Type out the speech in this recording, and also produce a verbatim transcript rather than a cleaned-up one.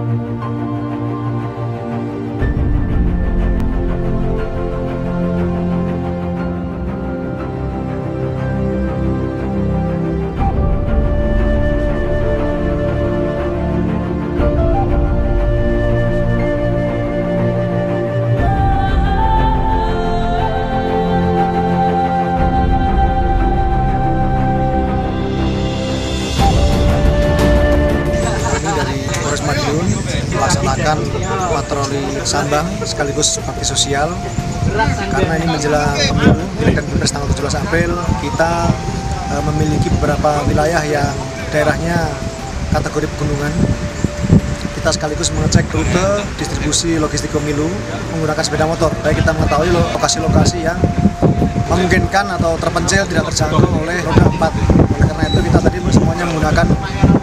melaksanakan patroli Sambang sekaligus bakti sosial karena ini menjelang pemilu Pileg dan Pilpres tanggal tujuh belas April. Kita uh, memiliki beberapa wilayah yang daerahnya kategori pegunungan. Kita sekaligus mengecek rute distribusi logistik pemilu menggunakan sepeda motor. Baik kita mengetahui lokasi-lokasi yang memungkinkan atau terpencil tidak terjangkau oleh roda empat. Oleh karena itu kita tadi semuanya menggunakan